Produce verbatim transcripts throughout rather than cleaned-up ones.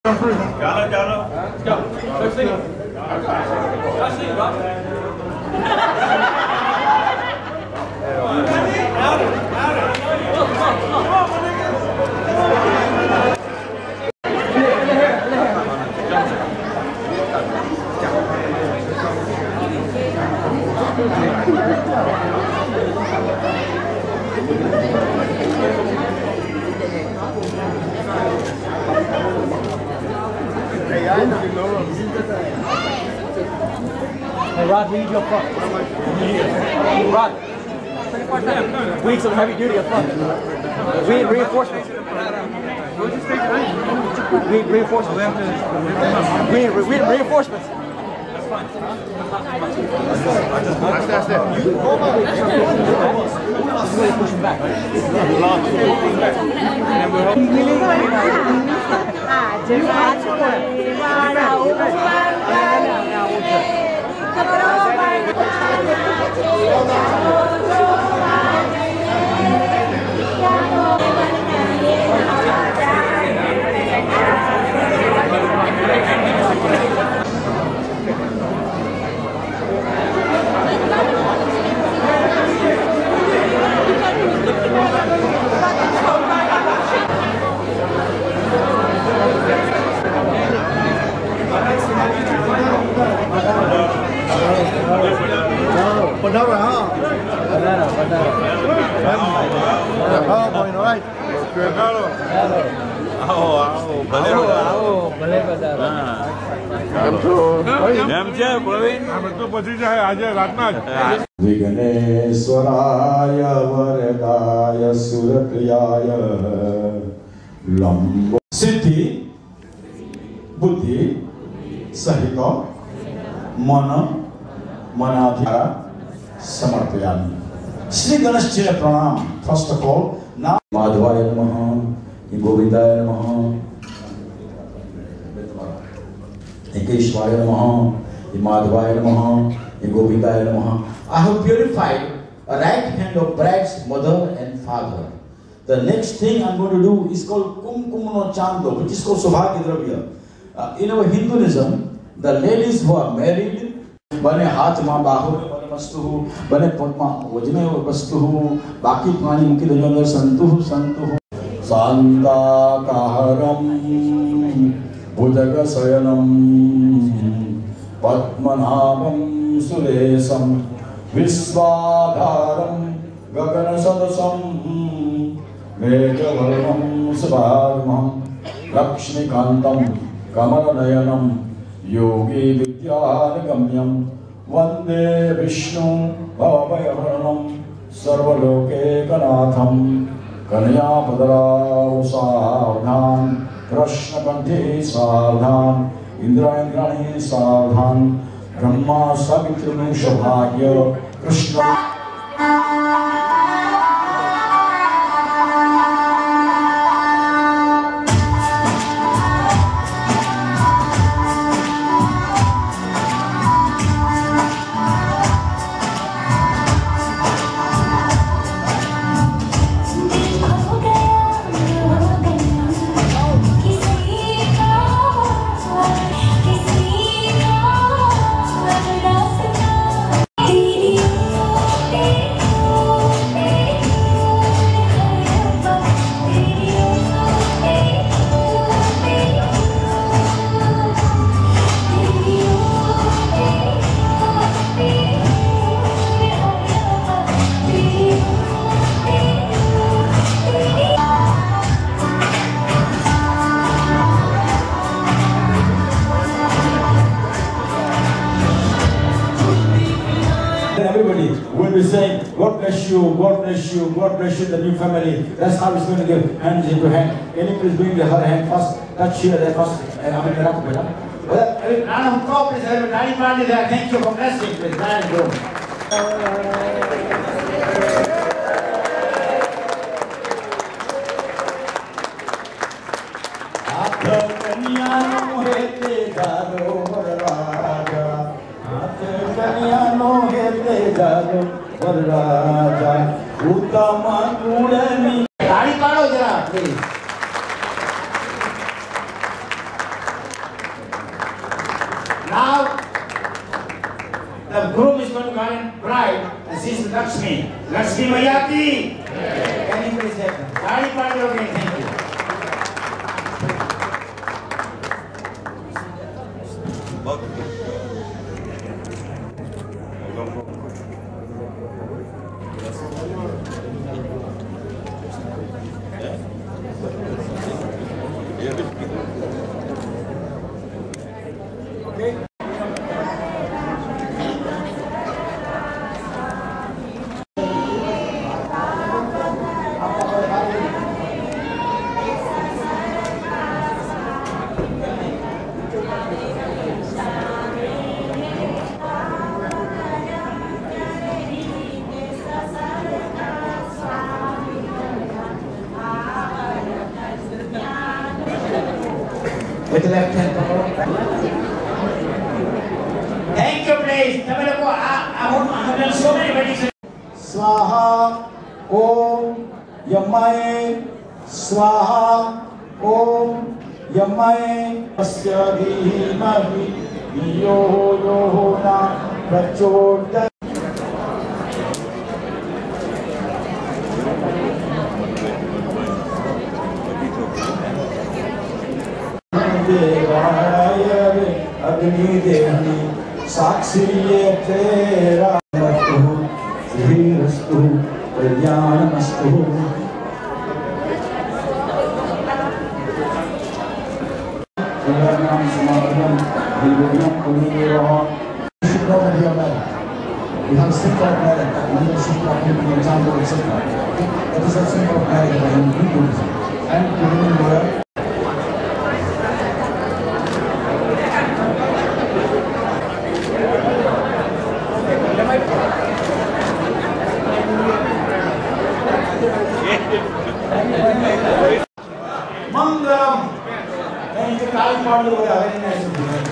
चलो चलो Hey, Rod, we need you up front. Rod, we need some heavy duty up front. We need reinforcements. We need reinforcements. We need, we need reinforcements. That's it. You really pushing back. Pandora, huh? Pandora, Pandora. Oh, boy, all right. Hello. आओ आओ भले आओ भले Pandora. કેમ છો? કેમ છે પ્રવીણ? અમે તો પછી જાય આજે રાતના જ. વિઘ્નેશ્વરાય વરદાય સુરપ્રિયાય લંબો સિદ્ધિ बुद्धि सहित मन मनाधिकार समर्पयामि। श्री गणेश जी ने प्रणाम। फर्स्ट ऑफ ऑल ना माधवाय नमः, गोविंदाय नमः, केशवाय नमः, माधवाय नमः, गोविंदाय नमः। I have purified a right hand of bride's mother and father. The next thing I'm going to do is called kumkumno chando, which is called sobhagya dravya. Uh, in our Hinduism, the ladies who are married, बने हाथ मां बाहु में बने वस्तु बने पद्मा वजने वस्तु बाकी प्राणी मुखी दंजन संतु संतु शांताकारं भुजगशयनं पद्मनाभं सुरेशं विश्वाधारं गगनसदृशं मेघवर्णं शुभांगं लक्ष्मीकान्तं कमलनयनं योगी विद्यागम्यं वंदे विष्णु भवभयहरणं सर्वलोकैकनाथं कन्यापदराव सावधान कृष्णकंठे सावधान इंद्रायणी सावधान ब्रह्मा सवितृ सौभाग्य Krishna Everybody will be saying, God bless you, God bless you, God bless you, the new family. That's how it's going to give hands into hand. Can you please bring the her hand first? Touch here, there first. And I'm going to wrap it up. Well, round of applause, please. Everybody there. Thank you for blessing, please. Very good. वरराजा उत्तम गुणनी ताली पाड़ो जरा please Now, the groom is going to call in bride, and she is Lakshmi. Lakshmi Mayati. Can you please help them? Sari party, okay, thank you. With the left hand. Thank you, please. I have done so many weddings. Swaha Om Yamaye Swaha Om Yamaye Asya Dhimahi Yo Yo Na Prachodaya. Agni Devi Sakshi Tera Mastu Srirastu Pradyanastu. Saranam Samadhanam Dilgunam Kunideva. You should know that you are married. We have a simple marriage. We have a simple example of simple. That is a simple marriage by Hinduism. And you remember. Mangalam. And you can't model with a very nice thing.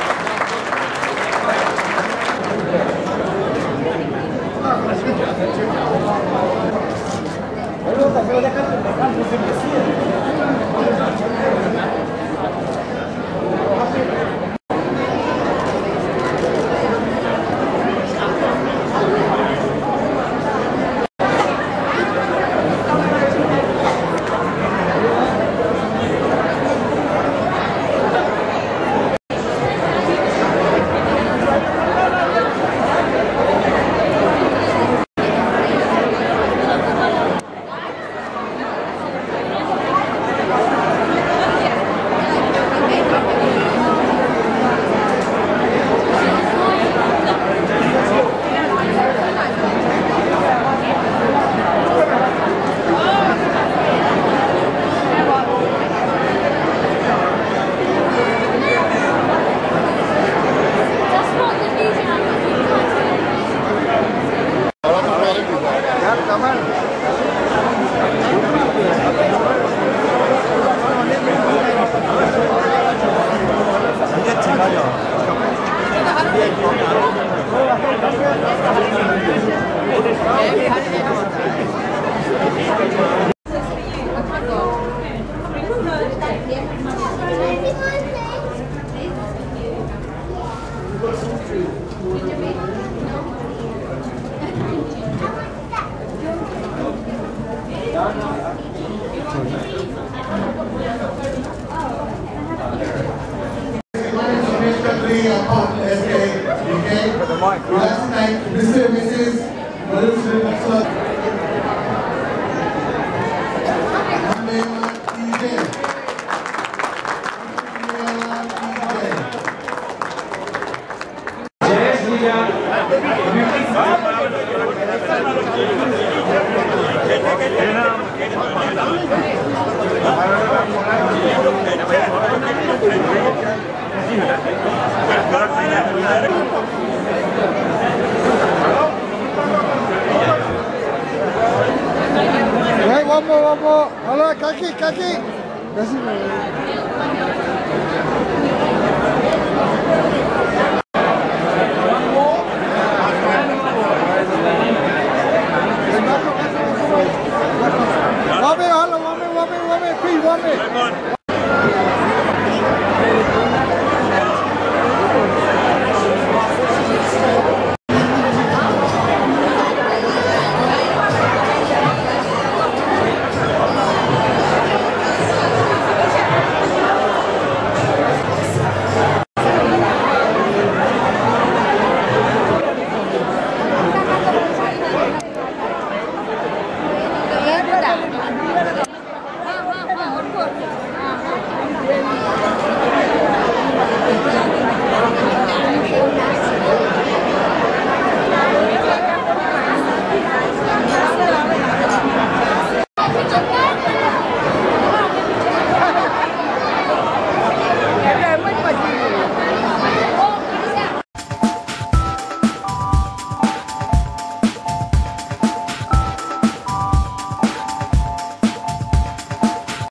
Last night, Mister and Missus Marushri Hey, one more, one more. Hello, Kaki, Kaki.